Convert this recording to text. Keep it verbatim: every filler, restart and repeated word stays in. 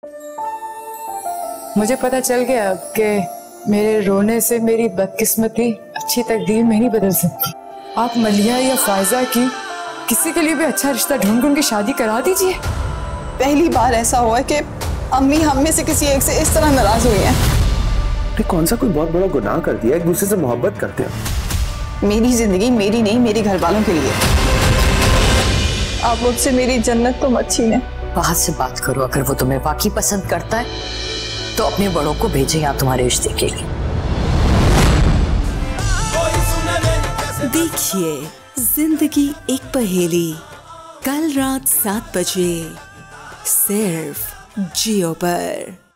मुझे पता चल गया अब कि मेरे रोने से मेरी बदकिस्मती अच्छी तकदीर में नहीं बदल सकती। आप मलिया या फायजा की किसी के लिए भी अच्छा रिश्ता ढूंढ कर उनकी शादी करा दीजिए। पहली बार ऐसा हुआ कि अम्मी हम में से किसी एक से इस तरह नाराज हुई हैं। तो कौन सा कोई बहुत बड़ा गुनाह कर दिया, एक दूसरे से मोहब्बत करते हैं। मेरी जिंदगी मेरी नहीं, मेरी घर वालों के लिए। आप मुझसे मेरी जन्नत तो मत छीने। बाहर से बात करो, अगर वो तुम्हें वाकई पसंद करता है तो अपने बड़ों को भेजे यहाँ तुम्हारे रिश्ते के लिए। देखिए जिंदगी एक पहेली, कल रात सात बजे सिर्फ जियो पर।